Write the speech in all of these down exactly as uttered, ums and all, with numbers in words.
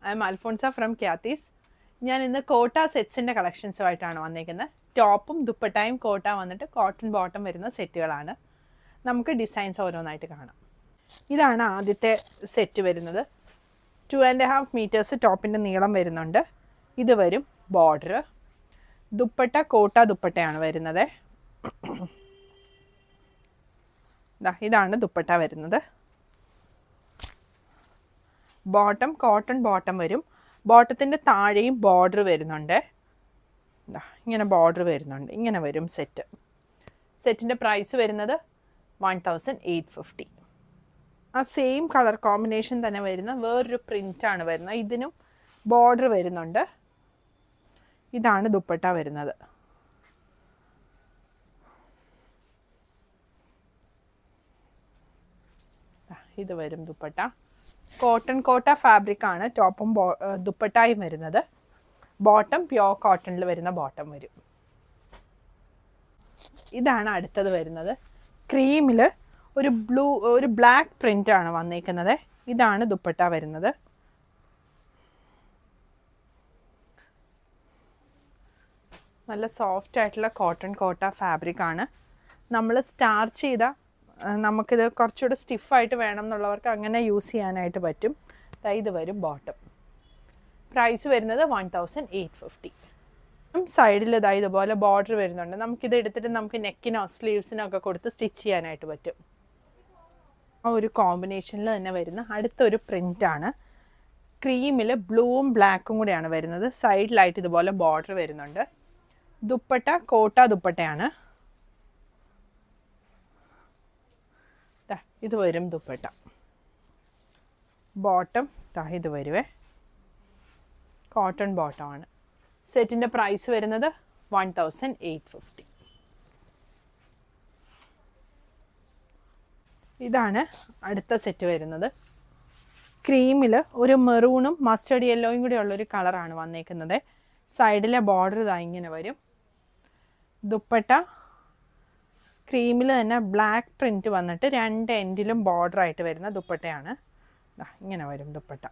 I am Alphonsa from Cathy's. ഞാൻ ഇന്ന് കോട്ട സെറ്റ്സിൻ്റെ കളക്ഷൻസുമായിട്ടാണ് വന്നിരിക്കുന്നത്. ടോപ്പും ദുപ്പട്ടായും കോട്ട വന്നിട്ട് കോട്ടൺ ബോട്ടം വരുന്ന സെറ്റുകളാണ്. നമുക്ക് ഡിസൈൻസ് ഓരോന്നായിട്ട് കാണാം. ഇതാണ് ആദ്യത്തെ സെറ്റ് വരുന്നത്. ടു ആൻഡ് ഹാഫ് മീറ്റേഴ്സ് ടോപ്പിൻ്റെ നീളം വരുന്നുണ്ട്. ഇത് വരും ബോർഡർ. ദുപ്പട്ട കോട്ട ദുപ്പട്ടയാണ് വരുന്നത്. ഇതാണ് ദുപ്പട്ട വരുന്നത്. ബോട്ടം കോട്ടൺ ബോട്ടം വരും. ബോട്ടത്തിൻ്റെ താഴെയും ബോർഡർ വരുന്നുണ്ട്. ഇങ്ങനെ ബോർഡർ വരുന്നുണ്ട്. ഇങ്ങനെ വരും സെറ്റ്. സെറ്റിൻ്റെ പ്രൈസ് വരുന്നത് വൺ തൗസൻഡ് എയ്റ്റ് ഫിഫ്റ്റി. ആ സെയിം കളർ കോമ്പിനേഷൻ തന്നെ വരുന്ന വേറൊരു പ്രിൻ്റാണ് വരുന്നത്. ഇതിനും ബോർഡർ വരുന്നുണ്ട്. ഇതാണ് ദുപ്പട്ട വരുന്നത്. ഇത് വരും ദുപ്പട്ട. കോട്ടൺ കോട്ട ഫാബ്രിക് ആണ് ടോപ്പും ദുപ്പട്ടായും വരുന്നത്. ബോട്ടം പ്യോർ കോട്ടണിൽ വരുന്ന ബോട്ടം വരും. ഇതാണ് അടുത്തത് വരുന്നത്. ക്രീമിൽ ഒരു ബ്ലൂ ഒരു ബ്ലാക്ക് പ്രിൻ്റ് ആണ് വന്നേക്കുന്നത്. ഇതാണ് ദുപ്പട്ട വരുന്നത്. നല്ല സോഫ്റ്റ് ആയിട്ടുള്ള കോട്ടൺ കോട്ട ഫാബ്രിക് ആണ്. നമ്മൾ സ്റ്റാർച്ച് ചെയ്ത നമുക്കിത് കുറച്ചുകൂടെ സ്റ്റിഫായിട്ട് വേണം എന്നുള്ളവർക്ക് അങ്ങനെ യൂസ് ചെയ്യാനായിട്ട് പറ്റും. ഇത് വരും ബോട്ടം. പ്രൈസ് വരുന്നത് വൺ തൗസൻഡ് എയ്റ്റ് ഫിഫ്റ്റി. സൈഡിൽ ഇതാ ഇതുപോലെ ബോർഡർ വരുന്നുണ്ട്. നമുക്കിത് എടുത്തിട്ട് നമുക്ക് നെക്കിനോ സ്ലീവ്സിനോ ഒക്കെ കൊടുത്ത് സ്റ്റിച്ച് ചെയ്യാനായിട്ട് പറ്റും. ആ ഒരു കോമ്പിനേഷനിൽ തന്നെ വരുന്ന അടുത്തൊരു പ്രിൻ്റാണ്. ക്രീമിൽ ബ്ലൂവും ബ്ലാക്കും കൂടെയാണ് വരുന്നത്. സൈഡിലായിട്ട് ഇതുപോലെ ബോർഡർ വരുന്നുണ്ട്. ദുപ്പട്ട കോട്ട ദുപ്പട്ടയാണ്. ഇത് വരും ദുപ്പട്ട. ബോട്ടം ഇത് വരുവേ കോട്ടൺ ബോട്ടമാണ്. സെറ്റിൻ്റെ പ്രൈസ് വരുന്നത് വൺ തൗസൻഡ് എയ്റ്റ് ഫിഫ്റ്റി. ഇതാണ് അടുത്ത സെറ്റ് വരുന്നത്. ക്രീമിൽ ഒരു മെറൂണും മസ്റ്റർഡ് യെല്ലോയും കൂടി ഉള്ളൊരു കളറാണ് വന്നേക്കുന്നത്. സൈഡിലെ ബോർഡർ ഇതാ ഇങ്ങനെ വരും. ദുപ്പട്ട ക്രീമിൽ തന്നെ ബ്ലാക്ക് പ്രിൻറ്റ് വന്നിട്ട് രണ്ട് എൻഡിലും ബോർഡർ ആയിട്ട് വരുന്ന ദുപ്പട്ടയാണ്. ഇങ്ങനെ വരും ദുപ്പട്ട.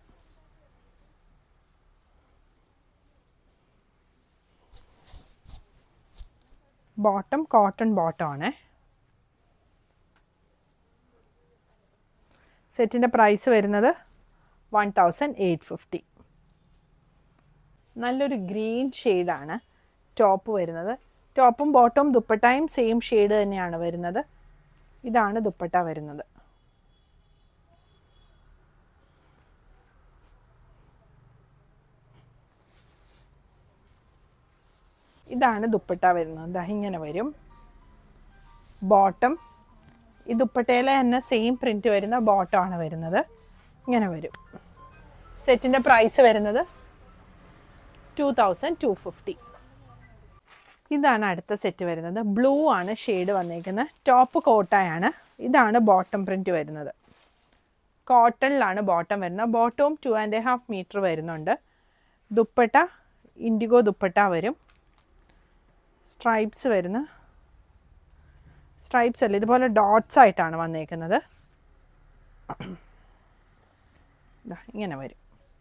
ബോട്ടം കോട്ടൺ ബോട്ടം ആണ്. സെറ്റിൻ്റെ പ്രൈസ് വരുന്നത് വൺ തൗസൻഡ് എയ്റ്റ് ഫിഫ്റ്റി. നല്ലൊരു ഗ്രീൻ ഷെയ്ഡാണ് ടോപ്പ് വരുന്നത്. ടോപ്പും ബോട്ടവും ദുപ്പട്ടയും സെയിം ഷെയ്ഡ് തന്നെയാണ് വരുന്നത്. ഇതാണ് ദുപ്പട്ട വരുന്നത്. ഇതാണ് ദുപ്പട്ട വരുന്നത്. ഇങ്ങനെ വരും ബോട്ടം. ഈ ദുപ്പട്ടയിലെ തന്നെ സെയിം പ്രിന്റ് വരുന്ന ബോട്ടമാണ് വരുന്നത്. ഇങ്ങനെ വരും. സെറ്റിൻ്റെ പ്രൈസ് വരുന്നത് ടു തൗസൻഡ് ടു ഫിഫ്റ്റി. ഇതാണ് അടുത്ത സെറ്റ് വരുന്നത്. ബ്ലൂ ആണ് ഷെയ്ഡ് വന്നേക്കുന്നത്. ടോപ്പ് കോട്ടയാണ്. ഇതാണ് ബോട്ടം പ്രിന്റ് വരുന്നത്. കോട്ടണിലാണ് ബോട്ടം വരുന്നത്. ബോട്ടവും ടു ആൻഡ് ഹാഫ് മീറ്റർ വരുന്നുണ്ട്. ദുപ്പട്ട ഇൻഡിഗോ ദുപ്പട്ട വരും. സ്ട്രൈപ്സ് വരുന്ന സ്ട്രൈപ്സ് അല്ല ഇതുപോലെ ഡോട്ട്സ് ആയിട്ടാണ് വന്നേക്കുന്നത്. ഇങ്ങനെ വരും.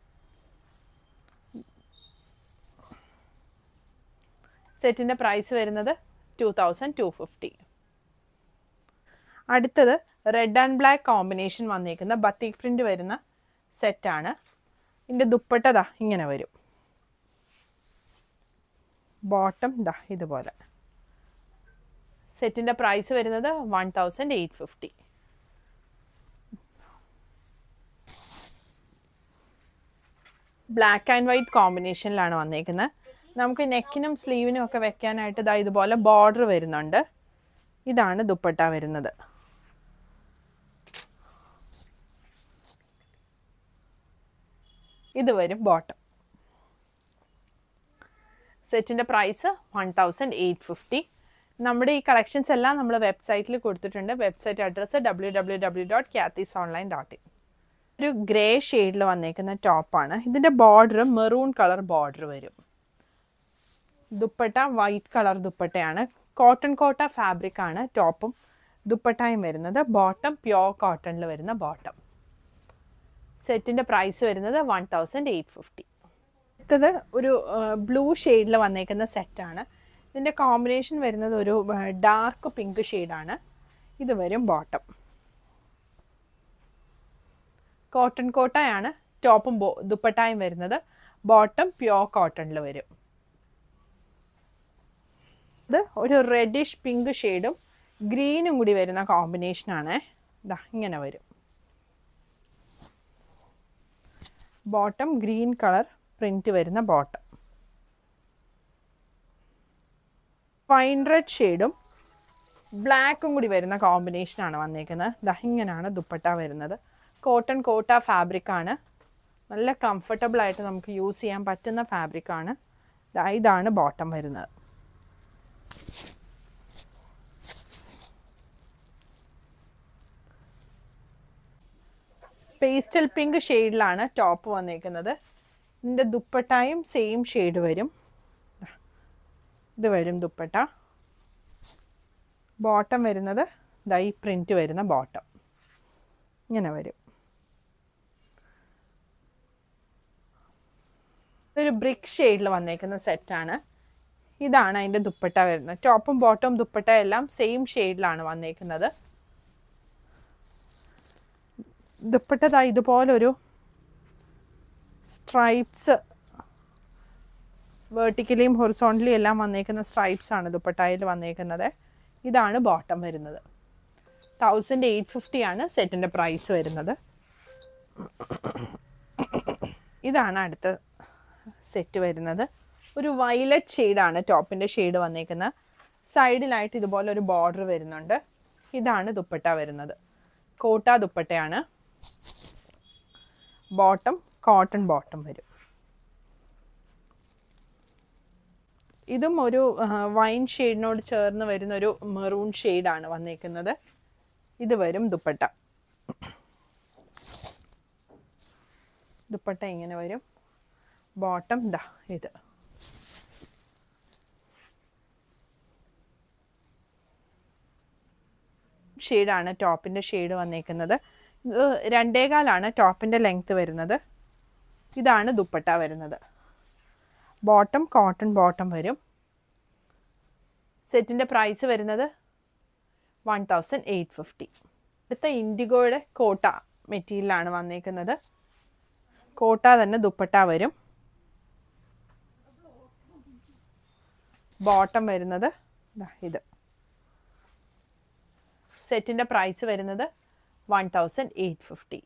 സെറ്റിൻ്റെ പ്രൈസ് വരുന്നത് ടു തൗസൻഡ് ടു ഫിഫ്റ്റി. അടുത്തത് റെഡ് ആൻഡ് ബ്ലാക്ക് കോമ്പിനേഷൻ വന്നേക്കുന്ന ബത്തിക് പ്രിൻ്റ് വരുന്ന സെറ്റാണ്. ഇതിൻ്റെ ദുപ്പട്ട ദാ ഇങ്ങനെ വരും. ബോട്ടം ദാ ഇതുപോലെ. സെറ്റിൻ്റെ പ്രൈസ് വരുന്നത് one thousand eight fifty. Black and white കോമ്പിനേഷനിലാണ് വന്നേക്കുന്നത്. നമുക്ക് നെക്കിനും സ്ലീവിനും ഒക്കെ വെക്കാനായിട്ട് ഇതാ ഇതുപോലെ ബോർഡർ വരുന്നുണ്ട്. ഇതാണ് ദുപ്പട്ട വരുന്നത്. ഇത് വരും ബോട്ടം. സെറ്റിൻ്റെ price one thousand eight fifty. നമ്മുടെ ഈ കളക്ഷൻസ് എല്ലാം നമ്മൾ വെബ്സൈറ്റിൽ കൊടുത്തിട്ടുണ്ട്. Website address W W W dot Cathy's online dot in. ഒരു ഗ്രേ ഷെയ്ഡിൽ വന്നേക്കുന്ന ടോപ്പാണ്. ഇതിൻ്റെ ബോർഡർ മെറൂൺ കളർ ബോർഡർ വരും. ദുപ്പട്ട വൈറ്റ് കളർ ദുപ്പട്ടയാണ്. കോട്ടൺ കോട്ട ഫാബ്രിക് ആണ് ടോപ്പും ദുപ്പട്ടയും വരുന്നത്. ബോട്ടം പ്യോർ കോട്ടണിൽ വരുന്ന ബോട്ടം. സെറ്റിൻ്റെ പ്രൈസ് വരുന്നത് വൺ തൗസൻഡ് എയ്റ്റ് ഫിഫ്റ്റി. അടുത്തത് ഒരു ബ്ലൂ ഷെയ്ഡിൽ വന്നേക്കുന്ന സെറ്റാണ്. ഇതിൻ്റെ കോമ്പിനേഷൻ വരുന്നത് ഒരു ഡാർക്ക് പിങ്ക് ഷെയ്ഡാണ്. ഇത് വരും ബോട്ടം. കോട്ടൺ കോട്ടയാണ് ടോപ്പും ബോ ദുപ്പട്ടായും വരുന്നത്. ബോട്ടം പ്യോർ കോട്ടണിൽ വരും. ഇത് ഒരു റെഡിഷ് പിങ്ക് ഷെയ്ഡും ഗ്രീനും കൂടി വരുന്ന കോമ്പിനേഷനാണ്. ഇതാ ഇങ്ങനെ വരും. ബോട്ടം ഗ്രീൻ കളർ പ്രിന്റ് വരുന്ന ബോട്ടം. വൈൻ റെഡ് ഷെയ്ഡും ബ്ലാക്കും കൂടി വരുന്ന കോമ്പിനേഷനാണ് വന്നേക്കുന്നത്. ദാ ഇങ്ങനെയാണ് ദുപ്പട്ട വരുന്നത്. കോട്ടൺ കോട്ട ഫാബ്രിക്കാണ്. നല്ല കംഫർട്ടബിൾ ആയിട്ട് നമുക്ക് യൂസ് ചെയ്യാൻ പറ്റുന്ന ഫാബ്രിക്കാണ്. ഇതാണ് ബോട്ടം വരുന്നത്. പേസ്റ്റൽ പിങ്ക് ഷെയ്ഡിലാണ് ടോപ്പ് വന്നേക്കുന്നത്. ഇതിൻ്റെ ദുപ്പട്ടായും സെയിം ഷെയ്ഡ് വരും. ഇത് വരും ദുപ്പട്ട. ബോട്ടം വരുന്നത് ദൈ പ്രിന്റ് വരുന്ന ബോട്ടം ഇങ്ങനെ വരും. ഇതൊരു ബ്രിക്ക് ഷെയ്ഡിൽ വന്നേക്കുന്ന സെറ്റാണ്. ഇതാണ് അതിൻ്റെ ദുപ്പട്ട വരുന്നത്. ടോപ്പും ബോട്ടവും ദുപ്പട്ട എല്ലാം സെയിം ഷെയ്ഡിലാണ് വന്നേക്കുന്നത്. ദുപ്പട്ട ഇതുപോലൊരു സ്ട്രൈപ്സ് വെർട്ടിക്കലിയും ഹൊറിസോണ്ടലിയും എല്ലാം വന്നേക്കുന്ന സ്ട്രൈപ്സ് ആണ് ദുപ്പട്ടയിൽ വന്നേക്കുന്നത്. ഇതാണ് ബോട്ടം വരുന്നത്. തൗസൻഡ് എയ്റ്റ് ഫിഫ്റ്റി ആണ് സെറ്റിൻ്റെ പ്രൈസ് വരുന്നത്. ഇതാണ് അടുത്ത സെറ്റ് വരുന്നത്. ഒരു വയലറ്റ് ഷെയ്ഡാണ് ടോപ്പിൻ്റെ ഷെയ്ഡ് വന്നേക്കുന്നത്. സൈഡിലായിട്ട് ഇതുപോലെ ഒരു ബോർഡർ വരുന്നുണ്ട്. ഇതാണ് ദുപ്പട്ട വരുന്നത്. കോട്ട ദുപ്പട്ടയാണ്. ബോട്ടം കോട്ടൺ ബോട്ടം വരും. ഇതും ഒരു വൈൻ ഷെയ്ഡിനോട് ചേർന്ന് വരുന്ന ഒരു മെറൂൺ ഷെയ്ഡാണ് വന്നേക്കുന്നത്. ഇത് വരും ദുപ്പട്ട. ദുപ്പട്ട ഇങ്ങനെ വരും. ബോട്ടം ദാ ഇത്. ഷെയ്ഡാണ് ടോപ്പിൻ്റെ ഷെയ്ഡ് വന്നേക്കുന്നത്. ഇത് രണ്ടേകാലാണ് ടോപ്പിൻ്റെ ലെങ്ത്ത് വരുന്നത്. ഇതാണ് ദുപ്പട്ട വരുന്നത്. ബോട്ടം കോട്ടൺ ബോട്ടം വരും. സെറ്റിൻ്റെ പ്രൈസ് വരുന്നത് വൺ തൗസൻഡ് എയ്റ്റ് ഫിഫ്റ്റി. അടുത്ത ഇൻഡിഗോയുടെ കോട്ട മെറ്റീരിയലാണ് വന്നേക്കുന്നത്. കോട്ട തന്നെ ദുപ്പട്ട വരും. ബോട്ടം വരുന്നത് ഇത്. സെറ്റിൻ്റെ പ്രൈസ് വരുന്നത് വൺ തൗസൻഡ് എയ്റ്റ് ഫിഫ്റ്റി.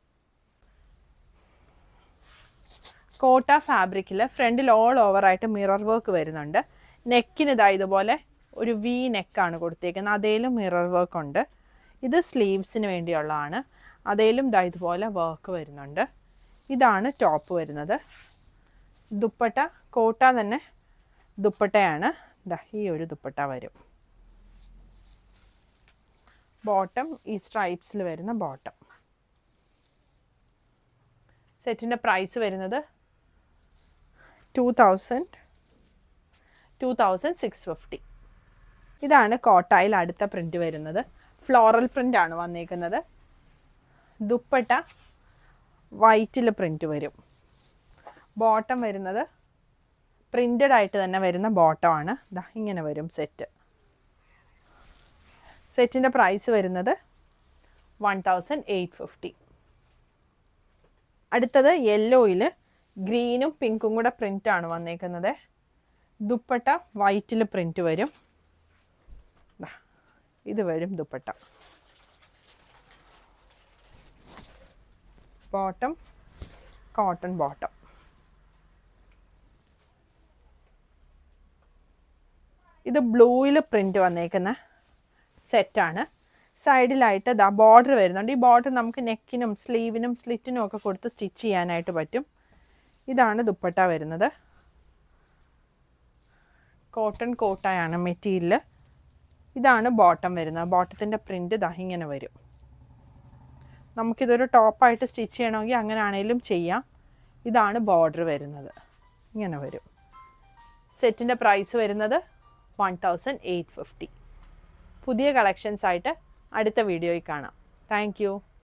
കോട്ട ഫാബ്രിക്കിൽ ഫ്രണ്ടിൽ ഓൾ ഓവറായിട്ട് മിറർ വർക്ക് വരുന്നുണ്ട്. നെക്കിന് ഇതാ ഇതുപോലെ ഒരു വി നെക്കാണ് കൊടുത്തേക്കുന്നത്. അതേലും മിറർ വർക്ക് ഉണ്ട്. ഇത് സ്ലീവ്സിന് വേണ്ടിയുള്ളതാണ്. അതേലും ഇതാ ഇതുപോലെ വർക്ക് വരുന്നുണ്ട്. ഇതാണ് ടോപ്പ് വരുന്നത്. ദുപ്പട്ട കോട്ട തന്നെ ദുപ്പട്ടയാണ്. ഇതാ ഈ ഒരു ദുപ്പട്ട വരും. ബോട്ടം ഈ സ്ട്രൈപ്സിൽ വരുന്ന ബോട്ടം. സെറ്റിൻ്റെ പ്രൈസ് വരുന്നത് two thousand two thousand six fifty. ഇതാണ് കോട്ടയിൽ അടുത്ത പ്രിൻ്റ് വരുന്നത്. ഫ്ലോറൽ പ്രിൻ്റ് ആണ് വന്നേക്കുന്നത്. ദുപ്പട്ട വൈറ്റിൽ പ്രിൻ്റ് വരും. ബോട്ടം വരുന്നത് പ്രിൻ്റഡ് ആയിട്ട് തന്നെ വരുന്ന ബോട്ടമാണ്. ദാ ഇങ്ങനെ വരും സെറ്റ്. സെറ്റിൻ്റെ പ്രൈസ് വരുന്നത് വൺ തൗസൻഡ് എയ്റ്റ് ഫിഫ്റ്റി. അടുത്തത് യെല്ലോയിൽ ഗ്രീനും പിങ്കും കൂടെ പ്രിൻ്റാണ് വന്നേക്കുന്നത്. ദുപ്പട്ട വൈറ്റിൽ പ്രിൻ്റ് വരും. ഇത് വരും ദുപ്പട്ട. Bottom cotton bottom. ഇത് ബ്ലൂയിൽ പ്രിൻ്റ് വന്നേക്കുന്ന സെറ്റാണ്. സൈഡിലായിട്ട് ദാ ബോർഡർ വരുന്നുണ്ട്. ഈ ബോർഡർ നമുക്ക് നെക്കിനും സ്ലീവിനും സ്ലിറ്റിനും ഒക്കെ കൊടുത്ത് സ്റ്റിച്ച് ചെയ്യാനായിട്ട് പറ്റും. ഇതാണ് ദുപ്പട്ട വരുന്നത്. കോട്ടൺ കോട്ടയാണ് മെറ്റീരിയൽ. ഇതാണ് ബോട്ടം വരുന്നത്. ബോട്ടത്തിൻ്റെ പ്രിൻ്റ് ദാ ഇങ്ങനെ വരും. നമുക്കിതൊരു ടോപ്പായിട്ട് സ്റ്റിച്ച് ചെയ്യണമെങ്കിൽ അങ്ങനെ ആണെങ്കിലും ചെയ്യാം. ഇതാണ് ബോർഡർ വരുന്നത്. ഇങ്ങനെ വരും. സെറ്റിൻ്റെ പ്രൈസ് വരുന്നത് വൺ തൗസൻഡ് എയ്റ്റ് ഫിഫ്റ്റി. പുതിയ കളക്ഷൻസ് ആയിട്ട് അടുത്ത വീഡിയോയിൽ കാണാം. Thank U.